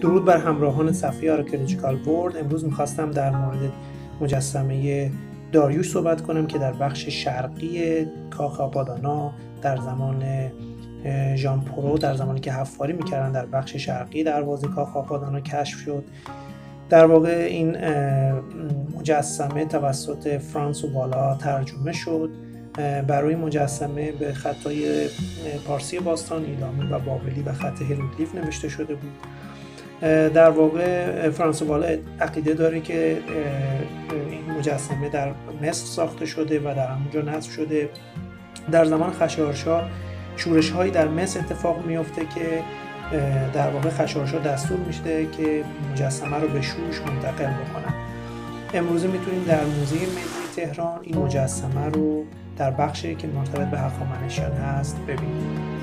درود بر همراهان صفحه آرکئولوژیکال ورلد. امروز میخواستم در مورد مجسمه داریوش صحبت کنم که در بخش شرقی کاخ آبادانا در زمان ژان پرو، در زمانی که حفاری میکردن در بخش شرقی دروازه کاخ آبادانا کشف شد. در واقع این مجسمه توسط فرانس والا ترجمه شد. برای مجسمه به خطای پارسی باستان، ایلامی و بابلی و خط هیروگلیف نوشته شده بود. در واقع فرانس والا عقیده داره که این مجسمه در مصر ساخته شده و در همونجا نصب شده. در زمان خشایارشا شورش‌هایی در مصر اتفاق میفته که در واقع خشایارشا دستور میده که مجسمه رو به شوش منتقل بکنن. امروزه میتونید در موزه ملی تهران این مجسمه رو در بخشی که مرتبط به هخامنشیان هست ببینید.